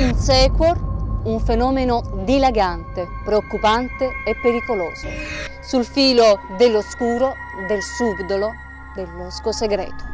Insequor, un fenomeno dilagante, preoccupante e pericoloso, sul filo dell'oscuro, del subdolo, del losco segreto.